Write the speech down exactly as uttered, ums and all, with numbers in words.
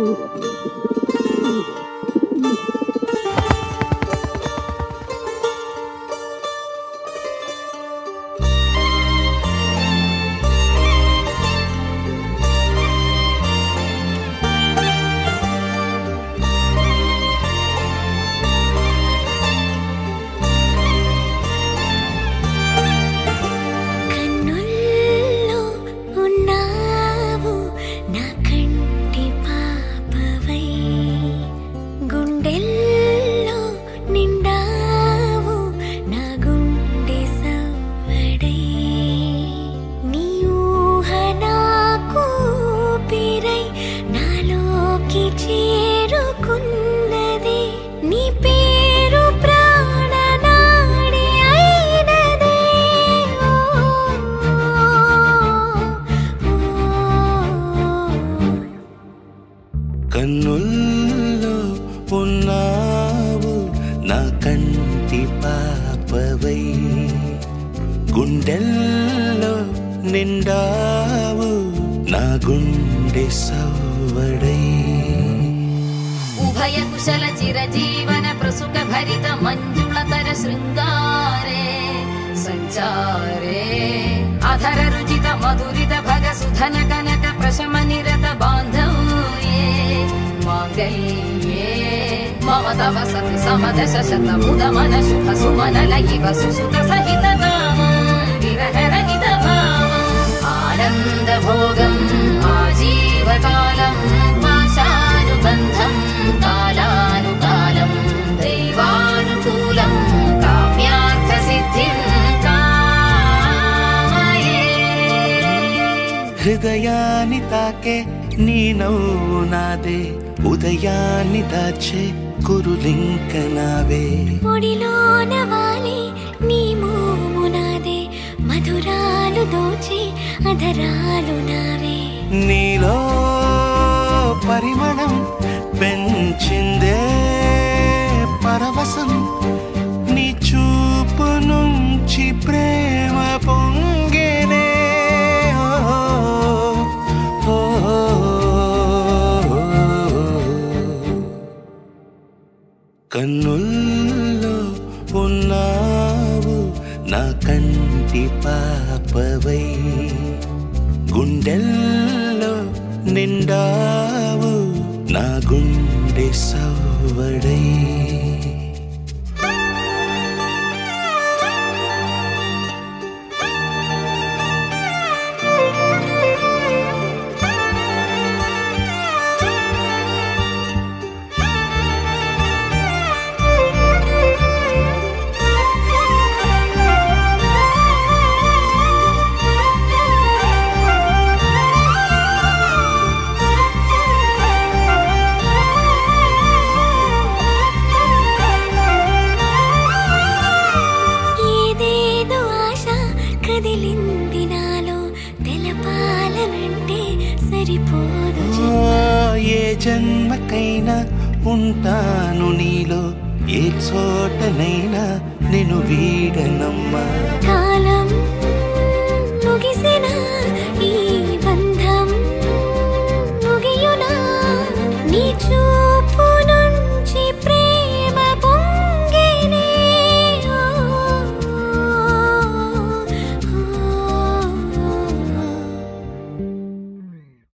కన్నుల్లో ఉన్నావు నా కంటి పాపవై, గుండెల్లో నిండావు నా గుండె సవ్వడై. ఉభయ కుశల చిరజీవన ప్రసుక భరిత మంజుళతర శృంగారే సంచారే, అధర రుచిత మధురిత భగ సుధన కనక ప్రశమ నిరత బాంధవ్యే మాంగళ్యే మమ తవ సతి సమదశ శత ముద మన శుభ సుమన లయివ సుసుత సహిత కామం విరహ రహిత భావం ఆనంద భోగం ఆజీవకాలం పాశానుబంధం కాలానుకాలం దైవానుకూలం కామ్యార్థ సిద్ధిం కామయే. హృదయాన్ని తాకే నీ నవ్వు నాదే, ఉదయాన్ని దాచే కురులింక నావే. ఒడిలోన వాలి నీ మోము నాదే, మధురాలు దోచి అధరాలు నావే. నీలో పరిమళం పెంచిందే పరవశం, నీ చూపు నుంచి ప్రేమ పొంగేనే. కన్నుల్లో ఉన్నావు నా కంటి పాపవై, గుండెల్లో నిండావు నా గుండె సవ్వడై. ఏ జన్మకైనా ఉంటాను నీలో, ఏ చోటనైనా నేను వీడనమ్మా. కాలం ముగిసిన ఈ బంధం ముగియునా, నీ చూ